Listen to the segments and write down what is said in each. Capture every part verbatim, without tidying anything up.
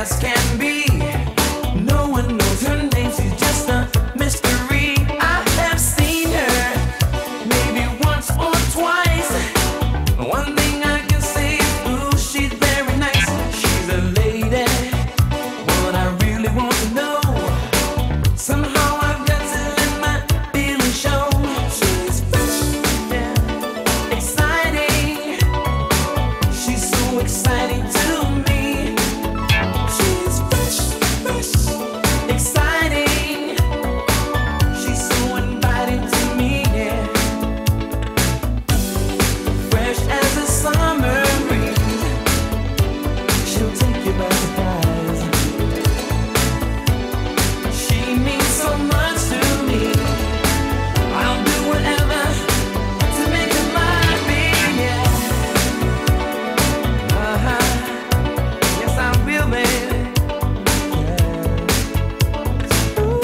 as can be. No one knows her name, she's just a mystery. I have seen her maybe once or twice. One thing I can say is, ooh, she's very nice. She's a lady, what I really want to know. Somehow I've got to let my feelings show. She's fresh, yeah, exciting. She's so exciting to me. She's fresh, fresh, exciting. She's so inviting to me, yeah. Fresh as a summer breeze, she'll take you by surprise. She means so much to me. I'll do whatever to make her mine, baby, yeah. Uh-huh. Yes, I will, baby. Yeah. Ooh.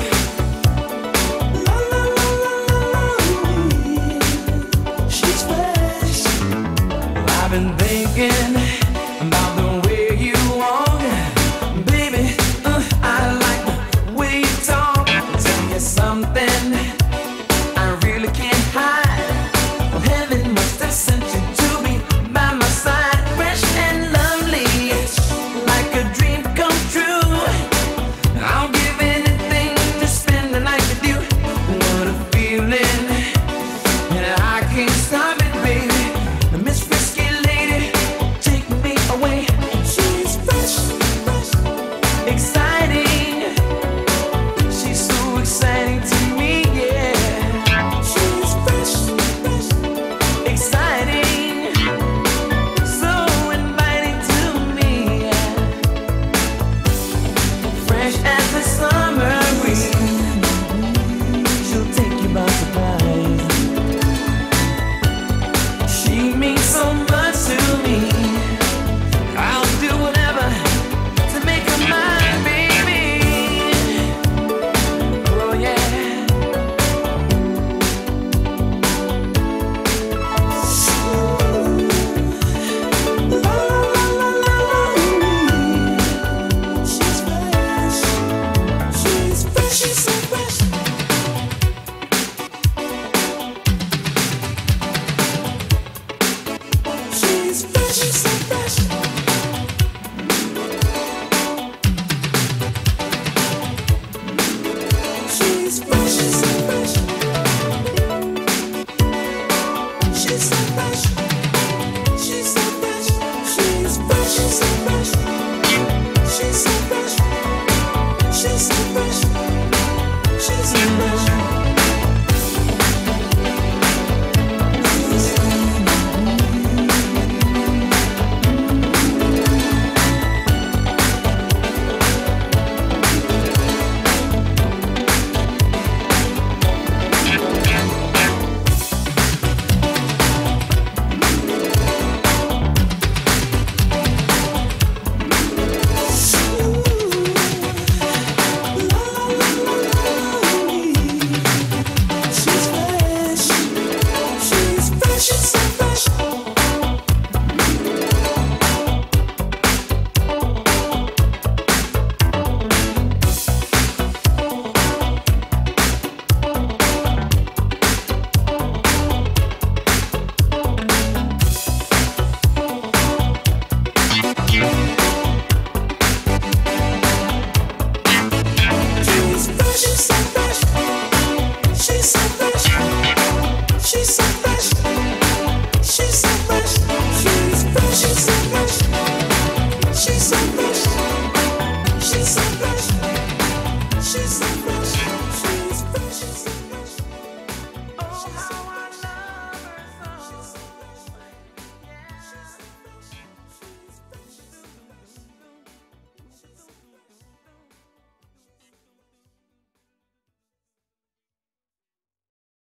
La, la, la, la, la, la. She's fresh. I've been thinking about the way you walk, baby. Uh, I like the way you talk. Tell you something I really can't hide. Well, heaven must have sent you to be by my side. Fresh and lovely, like a dream come true. I'll give anything to spend the night with you. What a feeling, and I can't stop it, baby. Miss Frisky Lady, take me away. She's fresh, fresh, exciting. She's so exciting to me, yeah. She's fresh, fresh, exciting. So inviting to me, yeah. Fresh as the sun.